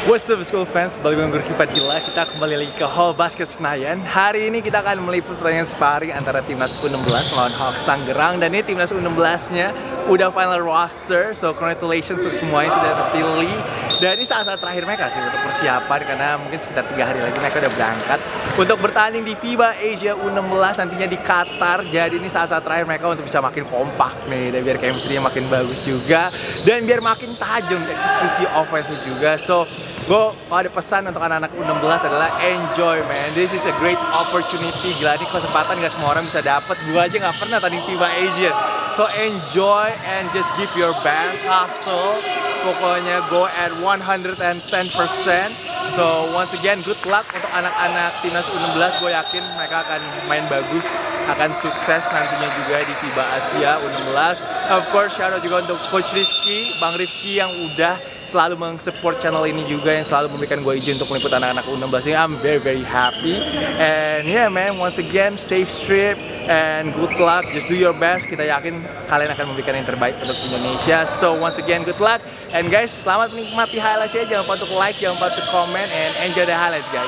What's up school fans, balik dengan Gurki Padilla. Kita kembali lagi ke Hall Basket Senayan. Hari ini kita akan meliput pertandingan sparring antara timnas U16 melawan Hawks Tangerang. Dan ini timnas U16 nya udah final roster, so congratulations untuk semuanya sudah terpilih. Dan ini saat-saat terakhir mereka sih untuk persiapan, karena mungkin sekitar 3 hari lagi mereka udah berangkat untuk bertanding di FIBA Asia U16 nantinya di Qatar. Jadi ini saat-saat terakhir mereka untuk bisa makin kompak nih, dan biar chemistry-nya makin bagus juga, dan biar makin tajam eksekusi offense juga. So gue ada pesan untuk anak-anak U16 adalah enjoy man, this is a great opportunity. Gila, ini kesempatan gak semua orang bisa dapat. Gue aja gak pernah tadi FIBA Asia. So enjoy and just give your best, hustle. Pokoknya go at 110%. So once again good luck untuk anak-anak timnas U16. Gue yakin mereka akan main bagus, akan sukses nantinya juga di FIBA Asia U16. Of course shout out juga untuk Coach Rizky, Bang Rifki yang udah selalu meng-support channel ini juga, yang selalu memberikan gue izin untuk meliput anak-anak U16 ini. I'm very happy. And yeah man, once again safe trip and good luck, just do your best. Kita yakin kalian akan memberikan yang terbaik untuk Indonesia. So once again good luck, and guys selamat menikmati highlights ya. Jangan lupa untuk like, jangan lupa untuk comment, and enjoy the highlights guys.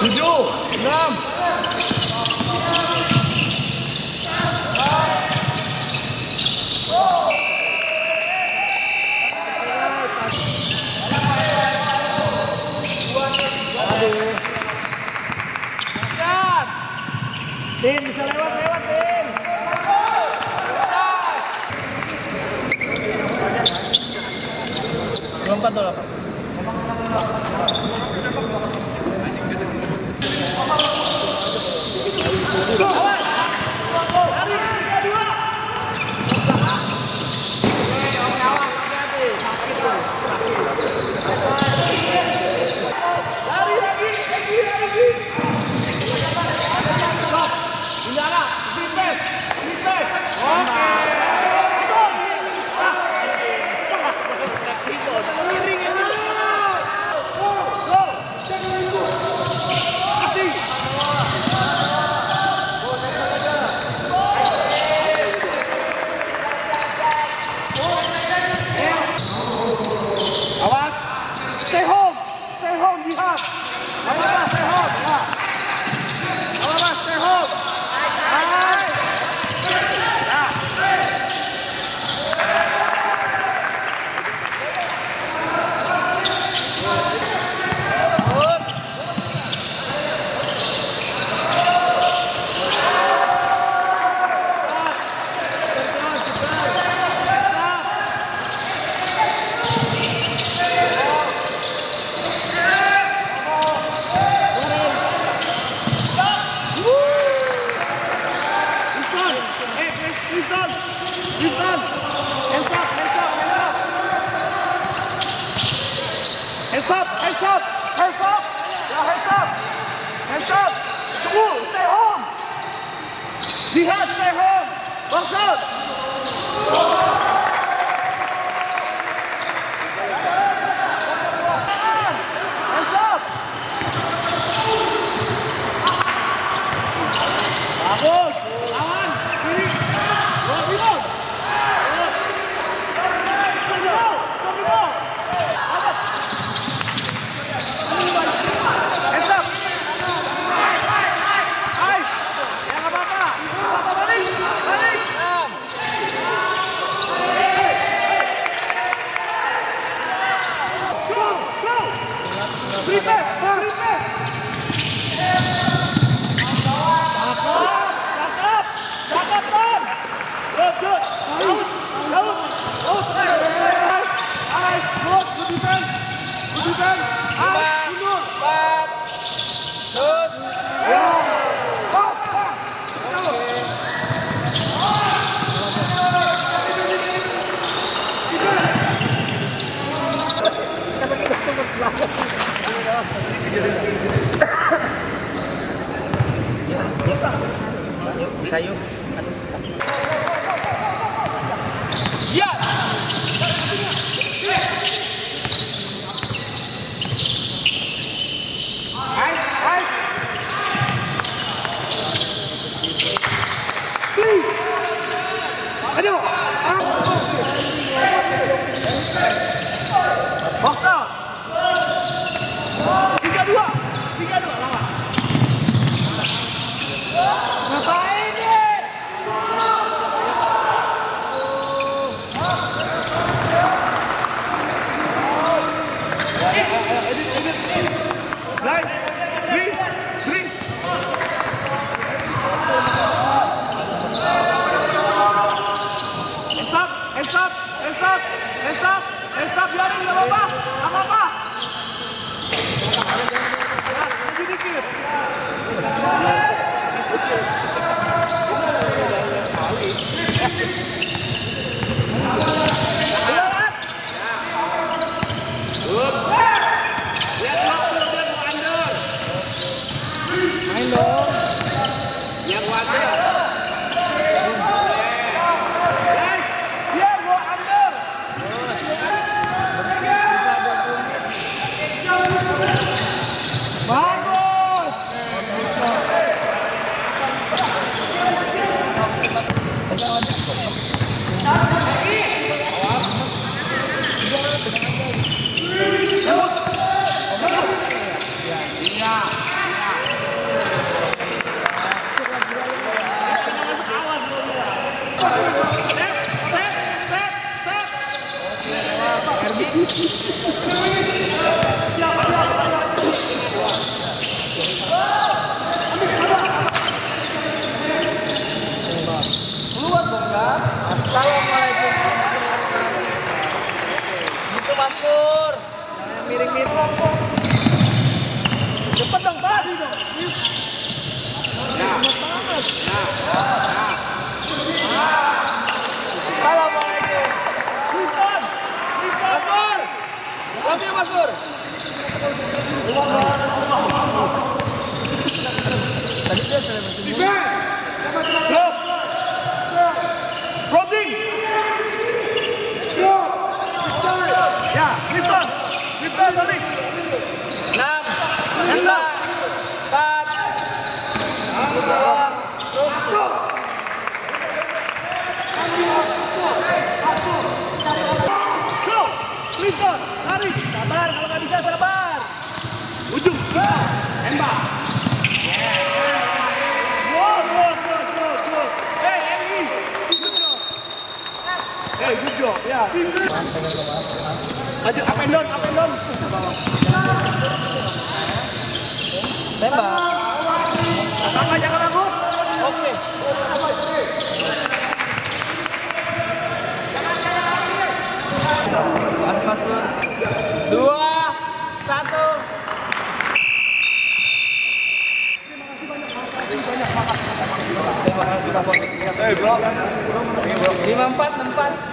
Tin bisa lewat Tin. Lompat tuh lompat. Jihad, stay home! Box out! Hands up! Bagus! Lawan! Kiri! Luar bilang! Hands up! Nice! Ya nggak apa-apa! Balik! Balik! Go! Go! Prepare! Prepare! Cakep! Cakep, Tom! Good, good! Out! Out! Out! Nice! Good! Good defense! Good defense! Out! Mundur! Terus! Pas! Pas! Bisa yuk. Ya! Hai, hai. Aduh. Box out. 3-2 lawan. Ngapain nih? Line, green. Hands up, biarin, nggak apa-apa. Ya, lebih dikit. Lihat waktu dia mau under. Main dong. Yang wajar. Dia mau under. Bagus. Keluar dong kan? Assalamualaikum. Itu Mas Pur. Miring-miring. Cepet dong, tadi dong. Assalamualaikum. Bukan. Mas Pur. Love you Mas Pur. Tadi dia sudah bersembunyi. Drop. Floating. Ya, Clifton. Clifton balik. 6, 5, 4, 3, Go. Clifton, lari. Sabar, kalau nggak bisa sabar. Ujung. Tembak. Good. Hey, Andy. Good job. Hey, good job. Ya. Maju, up and down, tembak. Jangan ragu. Oke. Mas Pur. 2, 1. Terima kasih Mas Pur. 5, 4, 4.